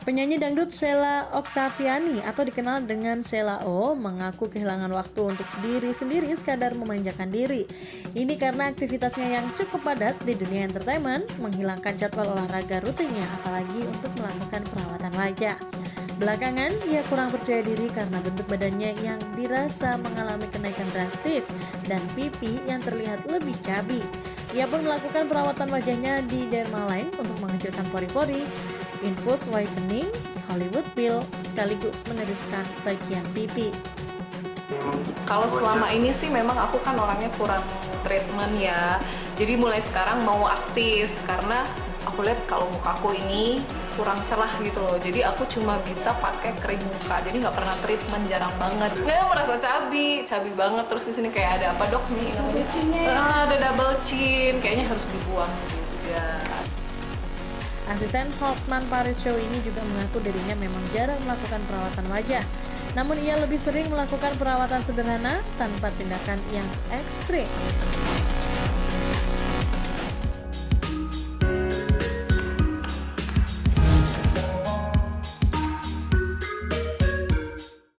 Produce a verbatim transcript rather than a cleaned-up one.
Penyanyi dangdut Sheila Oktaviani atau dikenal dengan Sheila O mengaku kehilangan waktu untuk diri sendiri sekadar memanjakan diri. Ini karena aktivitasnya yang cukup padat di dunia entertainment menghilangkan jadwal olahraga rutinnya, apalagi untuk melakukan perawatan wajah. Belakangan, ia kurang percaya diri karena bentuk badannya yang dirasa mengalami kenaikan drastis dan pipi yang terlihat lebih cabi. Ia pun melakukan perawatan wajahnya di Dermaline untuk menghancurkan pori-pori, infus whitening, Hollywood Peel, sekaligus meneruskan bagian pipi. Kalau selama ini sih memang aku kan orangnya kurang treatment ya. Jadi mulai sekarang mau aktif karena aku lihat kalau mukaku ini kurang cerah gitu loh. Jadi aku cuma bisa pakai krim muka. Jadi nggak pernah treatment, jarang banget. Nggak merasa cabi, cabi banget. Terus di sini kayak ada apa dok nih? Double chin-nya. Ah, ada double chin. Kayaknya harus dibuang. Ya. Asisten Hotman Paris Show ini juga mengaku dirinya memang jarang melakukan perawatan wajah. Namun ia lebih sering melakukan perawatan sederhana tanpa tindakan yang ekstrim.